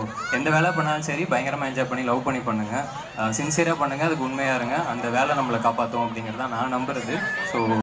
எந்த வேலை பண்ணாலும் சரி பயங்கரமாக என்ஜாய் பண்ணி லவ் பண்ணி பண்ணுங்கள், சின்சியராக பண்ணுங்கள், அதுக்கு உண்மையாக இருங்க. அந்த வேலை நம்மளை காப்பாற்றும் அப்படிங்கிறது தான் நான் நம்புறது. ஸோ